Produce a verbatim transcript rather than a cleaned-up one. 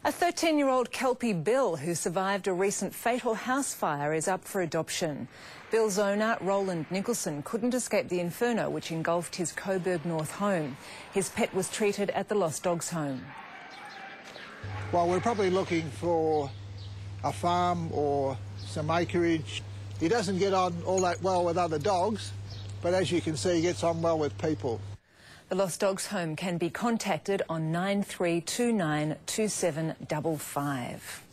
A thirteen-year-old Kelpie Bill who survived a recent fatal house fire is up for adoption. Bill's owner, Roland Nicholson, couldn't escape the inferno which engulfed his Coburg North home. His pet was treated at the Lost Dogs home. Well, we're probably looking for a farm or some acreage. He doesn't get on all that well with other dogs, but as you can see, he gets on well with people. The Lost Dogs home can be contacted on nine three two nine two seven five five.